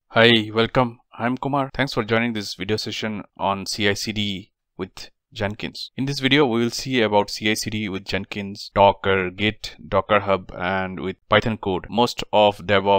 Hi, welcome. I'm Kumar. Thanks for joining this video session on CI/CD with Jenkins. In this video, we will see about CI/CD with Jenkins, Docker, Git, DockerHub, and with Python code. Most of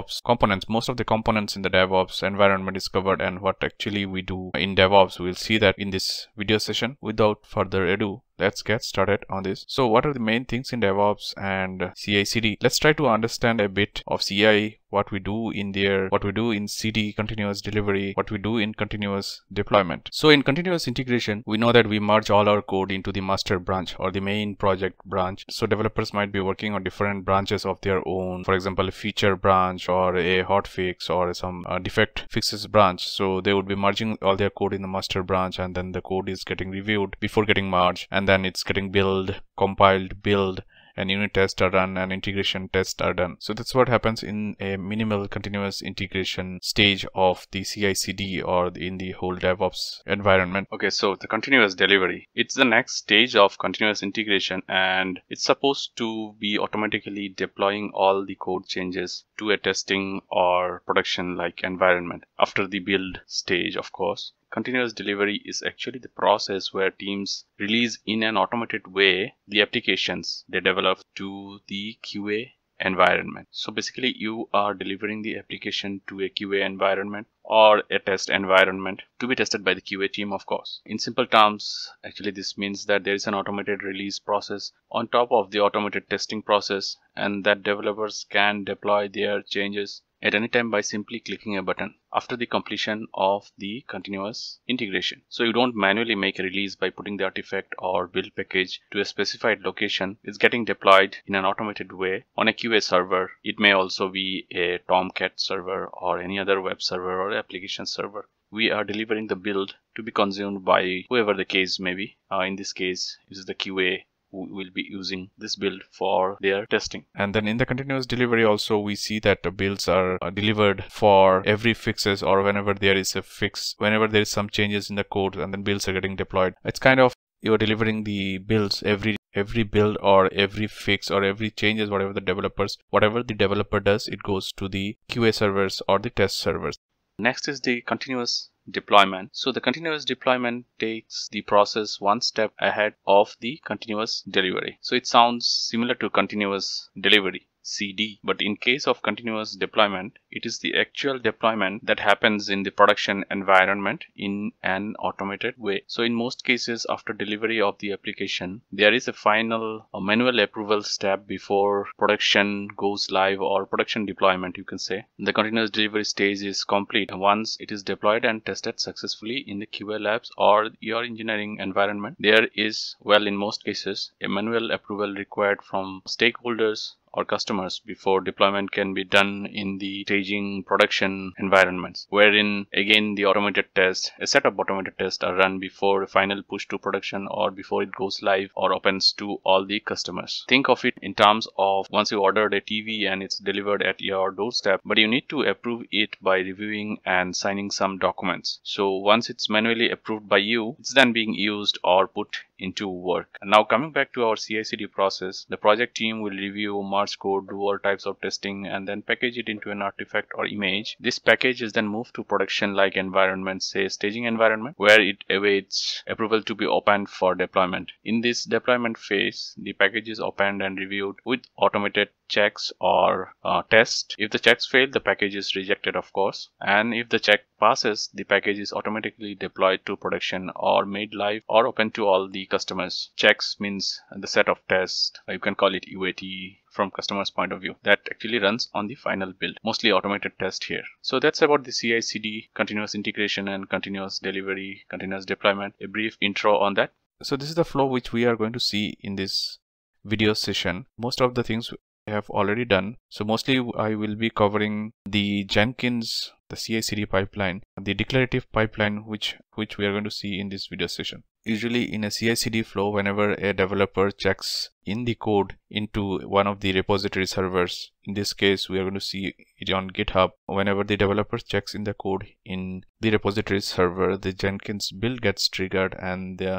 the components in the DevOps environment is covered, and what actually we do in DevOps. We'll see that in this video session. Without further ado, let's get started on this. So what are the main things in DevOps and CI/CD? Let's try to understand a bit of CI, what we do in there, what we do in CD, continuous delivery, what we do in continuous deployment. So in continuous integration, we know that we merge all our code into the master branch or the main project branch. So developers might be working on different branches of their own, for example, a feature branch or a hotfix or some defect fixes branch. So they would be merging all their code in the master branch, and then the code is getting reviewed before getting merged, and then it's getting compiled, build, and unit tests are done and integration tests are done. So that's what happens in a minimal continuous integration stage of the CI/CD or in the whole DevOps environment. Okay, so the continuous delivery, it's the next stage of continuous integration, and it's supposed to be automatically deploying all the code changes to a testing or production like environment after the build stage, of course. Continuous delivery is actually the process where teams release in an automated way the applications they develop to the QA environment. So basically you are delivering the application to a QA environment or a test environment to be tested by the QA team, of course. In simple terms, actually this means that there is an automated release process on top of the automated testing process, and that developers can deploy their changes at any time by simply clicking a button after the completion of the continuous integration. So you don't manually make a release by putting the artifact or build package to a specified location. It's getting deployed in an automated way on a QA server. It may also be a Tomcat server or any other web server or application server. We are delivering the build to be consumed by whoever the case may be. In this case, it is the QA who will be using this build for their testing. And then in the continuous delivery also, we see that the builds are delivered for every fixes, or whenever there is a fix, whenever there is some changes in the code, and then builds are getting deployed. It's kind of you're delivering the builds every build or every fix or every changes, whatever the developer does, it goes to the QA servers or the test servers. Next is the continuous deployment. So the continuous deployment takes the process one step ahead of the continuous delivery. So it sounds similar to continuous delivery, CD, but in case of continuous deployment, it is the actual deployment that happens in the production environment in an automated way. So in most cases, after delivery of the application, there is a final manual approval step before production goes live, or production deployment, you can say. The continuous delivery stage is complete once it is deployed and tested successfully in the QA labs or your engineering environment. There is, well, in most cases, a manual approval required from stakeholders or customers before deployment can be done in the staging production environments, wherein again the automated test, a set of automated tests are run before a final push to production or before it goes live or opens to all the customers. Think of it in terms of once you ordered a TV and it's delivered at your doorstep, but you need to approve it by reviewing and signing some documents. So once it's manually approved by you, it's then being used or put into work. And now coming back to our CI/CD process, the project team will review, merge code, do all types of testing, and then package it into an artifact or image. This package is then moved to production like environment, say staging environment, where it awaits approval to be opened for deployment. In this deployment phase, the package is opened and reviewed with automated checks or tests. If the checks fail, the package is rejected, of course, and if the check passes, the package is automatically deployed to production or made live or open to all the customers. Checks means the set of tests, you can call it UAT from customer's point of view, that actually runs on the final build, mostly automated test here. So that's about the CI/CD, continuous integration and continuous delivery, continuous deployment, a brief intro on that. So this is the flow which we are going to see in this video session. Most of the things I have already done. So mostly I will be covering the Jenkins, the CI/CD pipeline, the declarative pipeline, which we are going to see in this video session. Usually in a CI/CD flow, whenever a developer checks in the code into one of the repository servers, in this case we are going to see it on GitHub, whenever the developer checks in the code in the repository server, the Jenkins build gets triggered, and the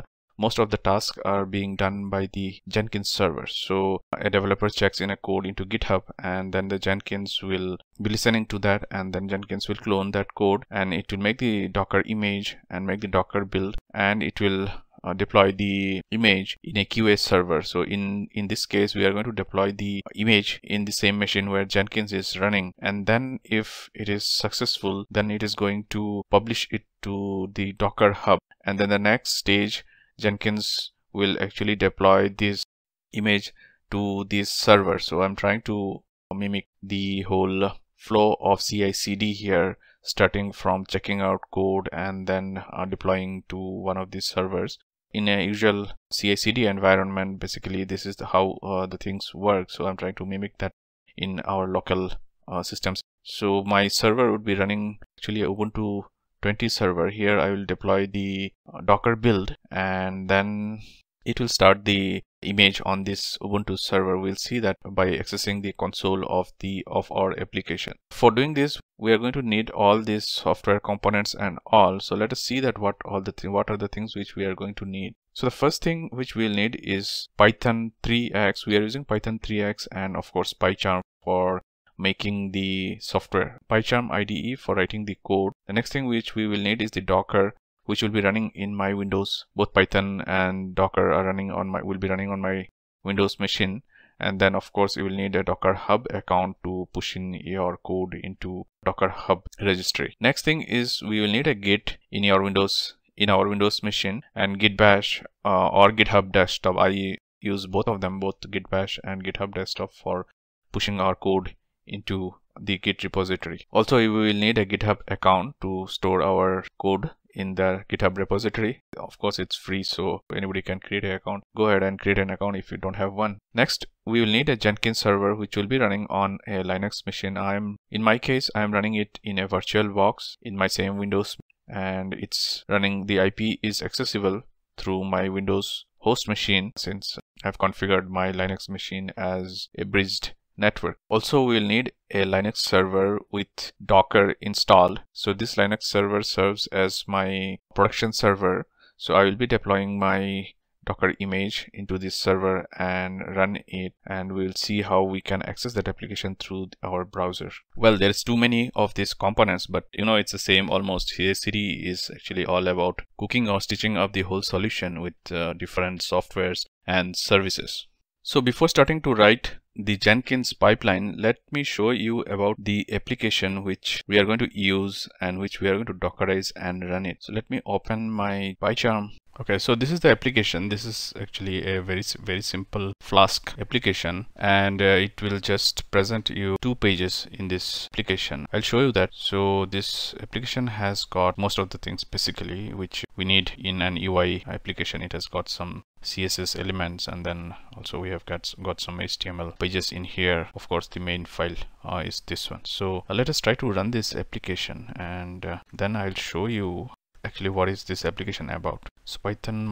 most of the tasks are being done by the Jenkins server. So a developer checks in a code into GitHub, and then the Jenkins will be listening to that, and then Jenkins will clone that code, and it will make the Docker image and make the Docker build, and it will deploy the image in a QA server. So in this case, we are going to deploy the image in the same machine where Jenkins is running, and then if it is successful, then it is going to publish it to the DockerHub, and then the next stage, Jenkins will actually deploy this image to this server. So I'm trying to mimic the whole flow of CI/CD here, starting from checking out code and then deploying to one of these servers. In a usual CI/CD environment, basically this is how the things work. So I'm trying to mimic that in our local systems. So my server would be running actually Ubuntu 20 server. Here I will deploy the Docker build, and then it will start the image on this Ubuntu server. We'll see that by accessing the console of our application. For doing this, we are going to need all these software components and all. So let us see that what are the things which we are going to need. So the first thing which we'll need is Python 3x. We are using Python 3x and of course Pycharm for making the software, Pycharm IDE for writing the code. The next thing which we will need is the Docker, which will be running in my Windows. Both Python and Docker are will be running on my Windows machine. And then of course you will need a DockerHub account to push in your code into DockerHub registry. Next thing is we will need a Git in our Windows machine, and Git bash or GitHub desktop. I use both of them, both Git bash and GitHub desktop, for pushing our code into the Git repository. Also, we will need a GitHub account to store our code in the GitHub repository. Of course, it's free, so anybody can create an account. Go ahead and create an account if you don't have one. Next, we will need a Jenkins server which will be running on a Linux machine. In my case, I am running it in a virtual box in my same Windows, and it's running. The IP is accessible through my Windows host machine, since I've configured my Linux machine as a bridged network. Also, we'll need a Linux server with Docker installed. So this Linux server serves as my production server. So I will be deploying my Docker image into this server and run it, and we'll see how we can access that application through our browser. Well, there's too many of these components, but it's the same almost. CI/CD is actually all about cooking or stitching up the whole solution with different softwares and services. So before starting to write the Jenkins pipeline, let me show you about the application which we are going to use and which we are going to Dockerize and run it. So let me open my Pycharm. Okay, so this is the application. This is actually a very simple Flask application, and it will just present you 2 pages in this application. I'll show you that. So this application has got most of the things basically which we need in an UI application. It has got some CSS elements, and then also we have got some HTML pages in here. Of course, the main file is this one. So let us try to run this application, and then I'll show you actually what is this application about. So Python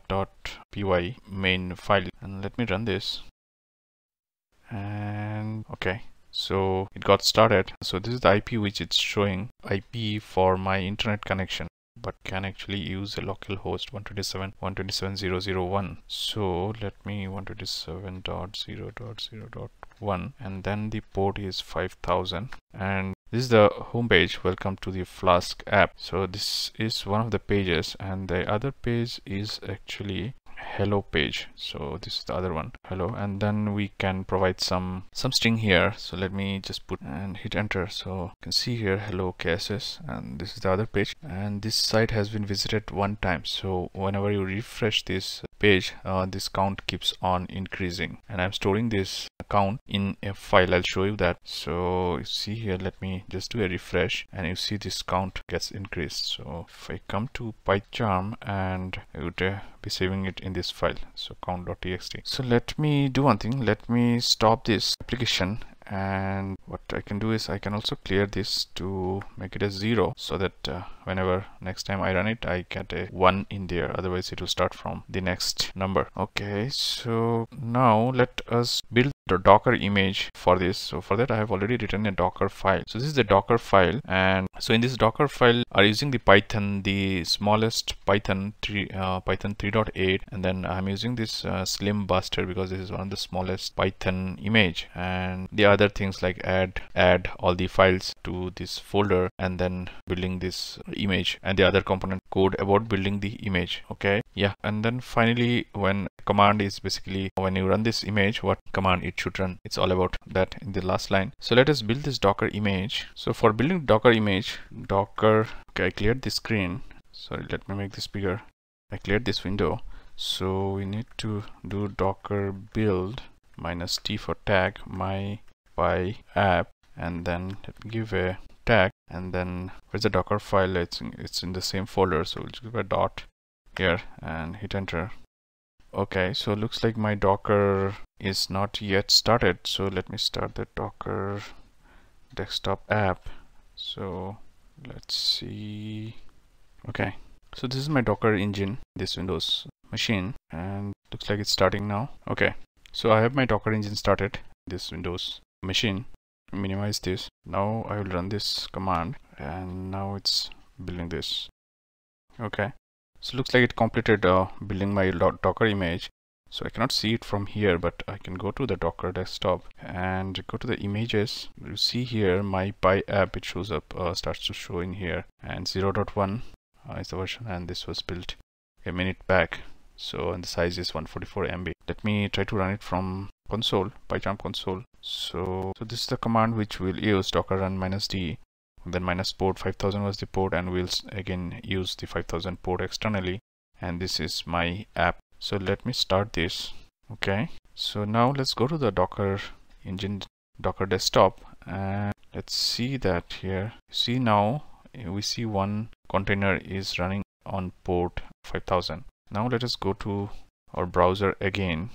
myapp.py main file, and let me run this. And okay, so it got started. So this is the IP which it's showing, IP for my internet connection, but can actually use a local host 127.127.0.0.1. So let me 127.0.0.1, and then the port is 5000, and this is the home page. Welcome to the Flask app. So this is one of the pages, and the other page is actually hello page. So this is the other one, hello, and then we can provide some string here. So let me just put and hit enter. So you can see here hello KSS, and this is the other page, and this site has been visited 1 time. So whenever you refresh this page, this count keeps on increasing, and I'm storing this count in a file. I'll show you that. So you see here, let me just do a refresh, and you see this count gets increased. So if I come to Pycharm, and I would be saving it in this file, so count.txt. So let me do one thing. Let me stop this application, and what I can do is I can also clear this to make it a 0, so that whenever next time I run it, I get a 1 in there. Otherwise it will start from the next number. Okay, so now let us build the Docker image for this. So for that I have already written a Docker file. So this is the Docker file, and so in this Docker file are using the Python, the smallest Python 3.8, and then I'm using this slim buster because this is one of the smallest Python image, and the other things like add all the files to this folder, and then building this image and the other component code about building the image. Okay, yeah, and then finally when command is basically when you run this image, what command it should run. It's all about that in the last line. So let us build this Docker image. So for building Docker image, okay, I cleared the screen. Sorry, let me make this bigger. I cleared this window. So we need to do docker build -t for tag my py app, and then let me give a tag, and then where's the Docker file? It's in the same folder, so we'll just give a dot here and hit enter. Okay, so it looks like my Docker is not yet started. So let me start the Docker desktop app. So let's see. Okay, so this is my Docker engine, this Windows machine, and looks like it's starting now. Okay, so I have my Docker engine started, this Windows machine. Minimize this. Now I will run this command, and now it's building this. Okay, so looks like it completed building my Docker image. So I cannot see it from here, but I can go to the Docker desktop and go to the images. You see here my py app, it shows up, starts to show in here, and 0.1 is the version, and this was built a minute back. So and the size is 144 MB. Let me try to run it from console, Pycharm console. So this is the command which we'll use, docker run -d, then -port 5000 was the port, and we'll again use the 5000 port externally, and this is my app. So let me start this. Okay, so now let's go to the Docker engine, Docker desktop, and let's see that here. See, now we see one container is running on port 5000. Now let us go to our browser again,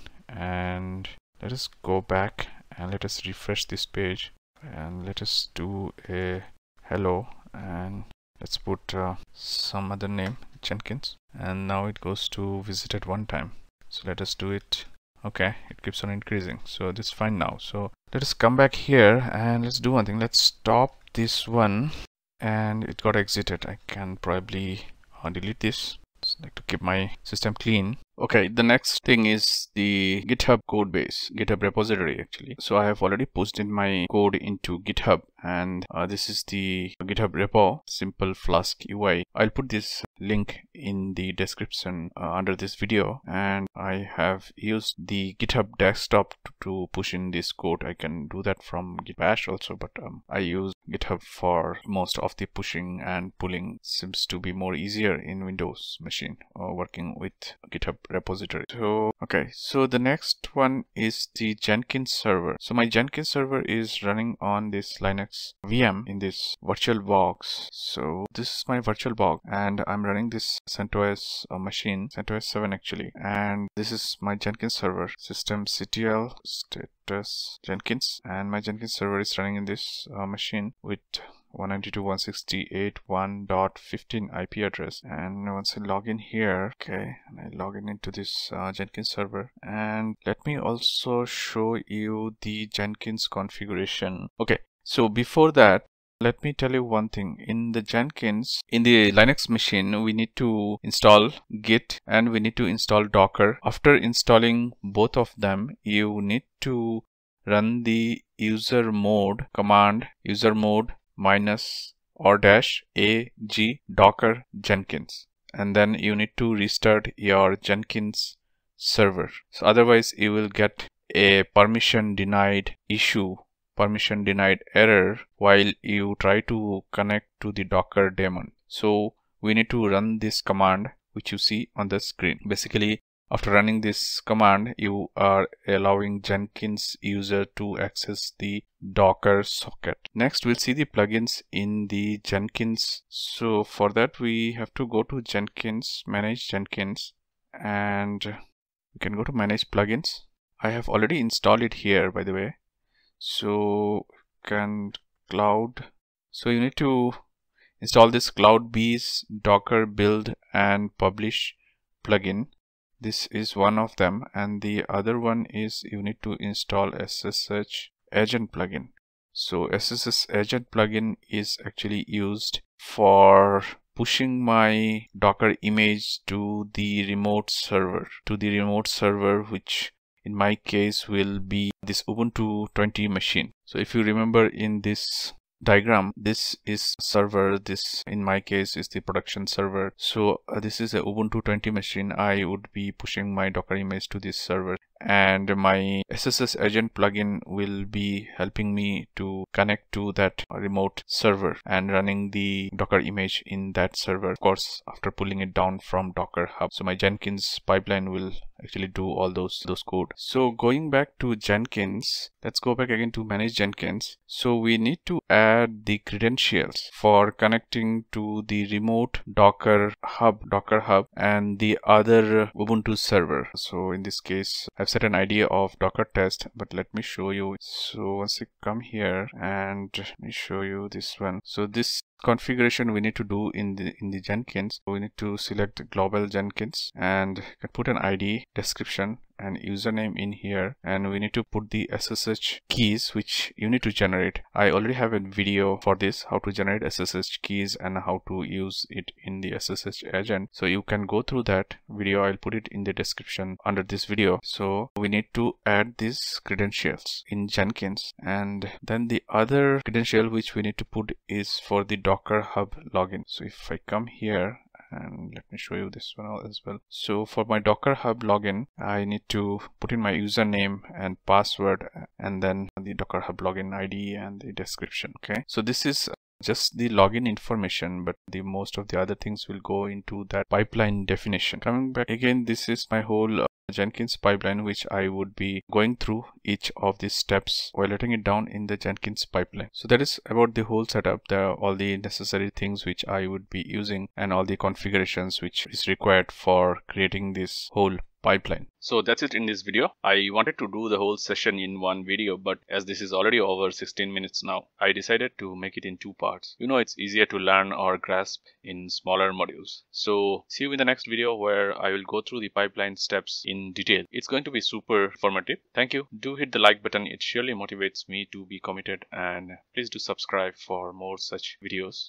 and let us go back and let us refresh this page, and let us do a hello, and let's put some other name, Jenkins, and now it goes to visited one time. So let us do it. Okay, it keeps on increasing, so this is fine now. So let us come back here and let's do one thing. Let's stop this one, and it got exited. I can probably delete this. Just like to keep my system clean. Okay, the next thing is the GitHub code base, GitHub repository actually. So I have already posted my code into GitHub, and this is the GitHub repo, simple Flask UI. I'll put this link in the description under this video, and I have used the GitHub desktop to push in this code. I can do that from Git bash also, but I use GitHub for most of the pushing and pulling. Seems to be more easier in Windows machine working with GitHub repository. So okay, so the next one is the Jenkins server. So my Jenkins server is running on this Linux VM in this virtual box. So this is my virtual box, and I'm running this CentOS machine, CentOS 7 actually, and this is my Jenkins server, systemctl status Jenkins, and my Jenkins server is running in this machine with 192.168.1.15 IP address. And once I log in here, okay, and I log in into this Jenkins server, and let me also show you the Jenkins configuration. Okay, so before that, let me tell you one thing. In the Jenkins, in the Linux machine, we need to install Git and we need to install Docker. After installing both of them, you need to run the user mode command, user mode -or-ag docker jenkins, and then you need to restart your Jenkins server. So otherwise you will get a permission denied issue, permission denied error while you try to connect to the Docker daemon. So we need to run this command which you see on the screen. Basically, after running this command, you are allowing Jenkins user to access the Docker socket. Next, we'll see the plugins in the Jenkins. So for that, we have to go to Jenkins, manage Jenkins, and we can go to manage plugins. I have already installed it here, by the way. So can cloud. So you need to install this CloudBees Docker build and publish plugin. This is one of them, and the other one is you need to install ssh-agent plugin. So ssh-agent plugin is actually used for pushing my Docker image to the remote server, which in my case will be this Ubuntu 20 machine. So if you remember in this diagram, this is server, this in my case is the production server. So this is a Ubuntu 20 machine. I would be pushing my Docker image to this server, and my ssh-agent plugin will be helping me to connect to that remote server and running the Docker image in that server, of course after pulling it down from DockerHub. So my Jenkins pipeline will actually do all those code. So going back to Jenkins, let's go back again to manage Jenkins. So we need to add the credentials for connecting to the remote DockerHub and the other Ubuntu server. So in this case I've set an ID of Docker test, but let me show you. So once you come here and let me show you this one. So this configuration we need to do in the Jenkins. We need to select global Jenkins and put an ID, description and username in here, and we need to put the SSH keys which you need to generate. I already have a video for this, how to generate SSH keys and how to use it in the SSH agent. So you can go through that video. I'll put it in the description under this video. So we need to add these credentials in Jenkins, and then the other credential which we need to put is for the DockerHub login. So if I come here and let me show you this one as well. So for my DockerHub login, I need to put in my username and password and then the DockerHub login ID and the description. Okay, so this is just the login information, but the most of the other things will go into that pipeline definition. Coming back again, this is my whole Jenkins pipeline, which I would be going through each of these steps while letting it down in the Jenkins pipeline. So that is about the whole setup, all the necessary things which I would be using and all the configurations which is required for creating this whole pipeline. So that's it in this video. I wanted to do the whole session in one video, but as this is already over 16 minutes now, I decided to make it in two parts. You know, it's easier to learn or grasp in smaller modules. So see you in the next video where I will go through the pipeline steps in detail. It's going to be super informative. Thank you. Do hit the like button. It surely motivates me to be committed, and please do subscribe for more such videos.